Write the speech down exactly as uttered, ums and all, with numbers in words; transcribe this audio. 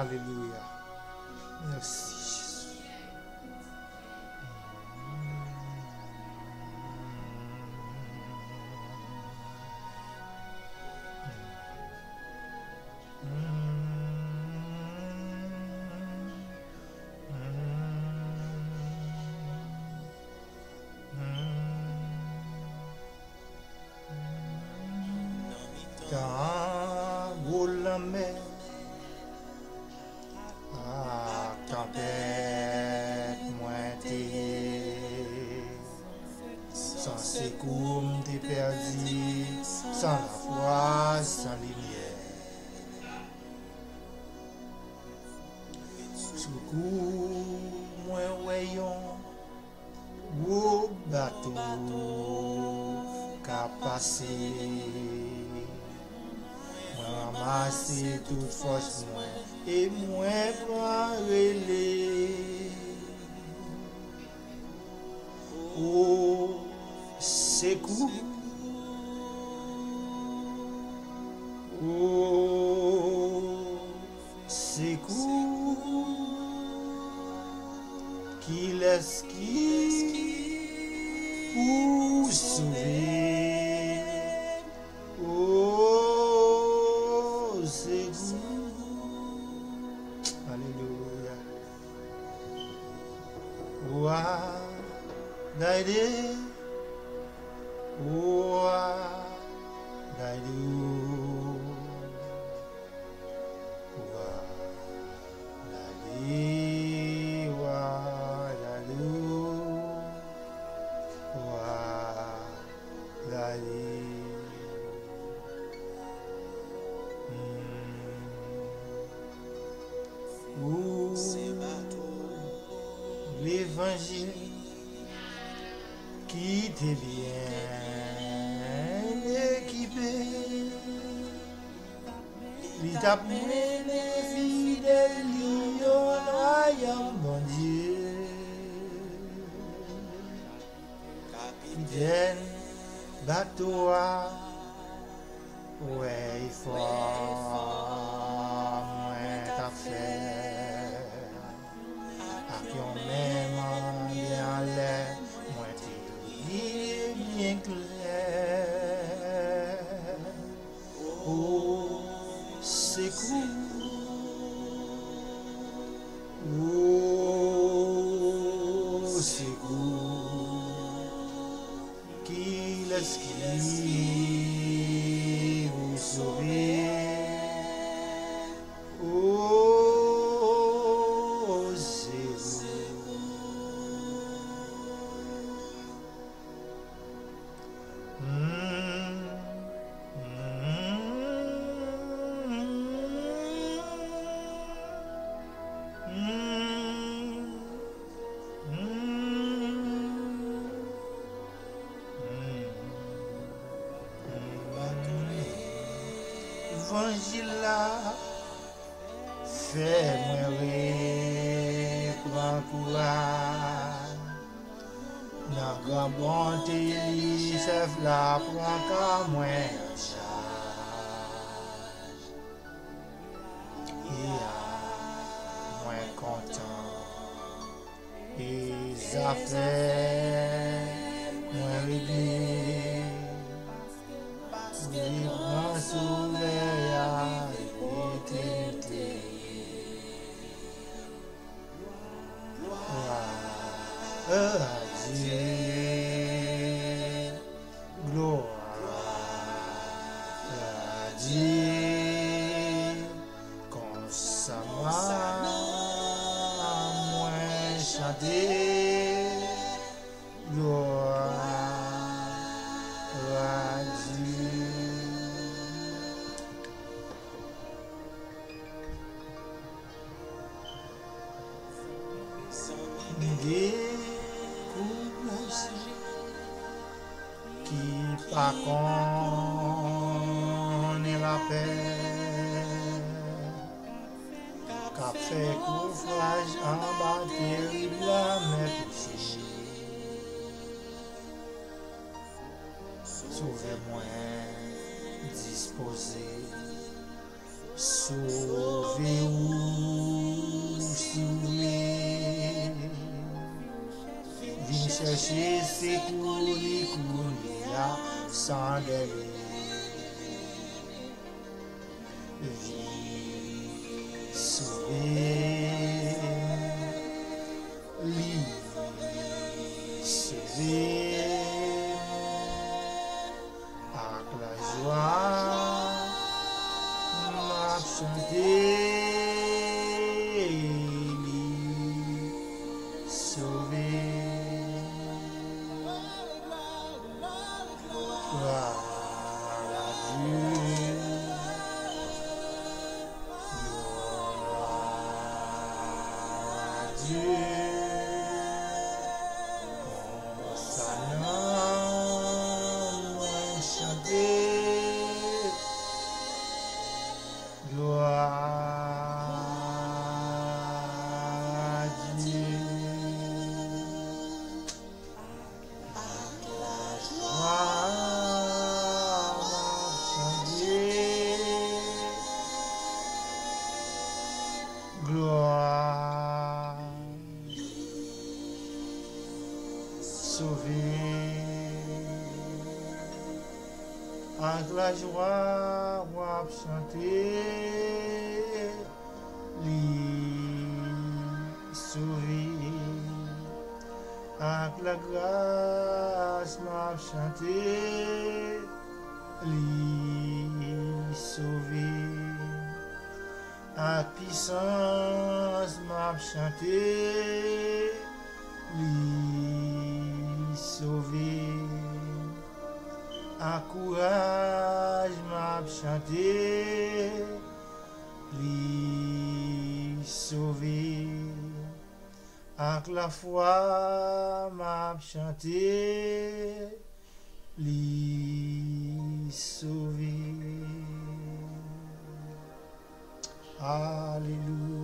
Alléluia. Merci Jésus. Mitan Gwo Lanme ah tempête mointe sans secours t'es perdu sans la foi sans lumière secours moins voyons gros bateau qu'a passé ramasser toute force moi et moi prend relais oh secours oh secours qui laisse qui pour sauver oh secours alléluia ouah d'aide ouah d'aide ouah d'aide ouah d'aide ouah d'aide Levanjil qui t'est bien équipé, il t'a mené fidèle au royaume bon Dieu. Capitaine, bateau, ouais, il faut moins t'as fait. Yon même bien l'air, moi t'es bien clair. Oh, secours, oh, secours, qui laisse qui vous sauver. Levanjil là, fais-moi rire, prends courage. Dans grand bonté, chef là, prends qu'à moi en charge. Et à moi content, et affaires, moi réglé. Libre soleil à l'éternité. Gloire à Dieu, gloire à Dieu, constamment moi chanter, gloire à Dieu. Qui pas connaît la paix, qu'a fait courage en bas terrible mais péché. Sove-M disposé, sauve-vous. chercher secours, li kounia sans délai. Vie sauvée, li sauvée, avec la joie, m'a chanté, li sauvé. Gloire à Dieu. Dieu, comme ça non chanter, gloire à Dieu, gloire, gloire. Sauvé, avec la joie, on va chanter, li sauvé, avec la grâce, on va chanter, li sauvé, avec puissance, on va chanter, li sauvé, à courage m'a chanté, li sauvé, avec la foi m'a chanté, li sauvé. Alléluia.